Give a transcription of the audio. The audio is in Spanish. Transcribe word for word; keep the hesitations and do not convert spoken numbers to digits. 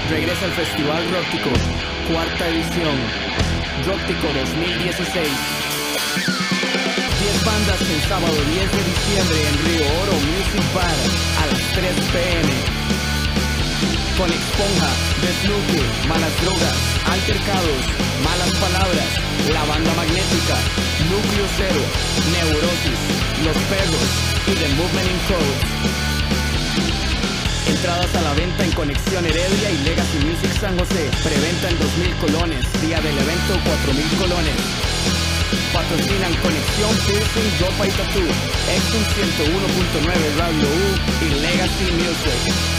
Regresa el Festival Róptico, cuarta edición, Róptico dos mil dieciséis. diez bandas el sábado diez de diciembre en Río Oro Music Bar a las tres pe eme. Con Esponja, Desnuque, Malas Drogas, Altercados, Malas Palabras, La Banda Magnética, Núcleo Cero, Neurosis, Los Perros y The Movement in Code. Entradas a la venta en Conexión Heredia y Legacy Music San José. Preventa en dos mil colones. Día del evento cuatro mil colones. Patrocinan Conexión Piercing, Ropa y Tattoo, Exxon ciento uno punto nueve Radio U y Legacy Music.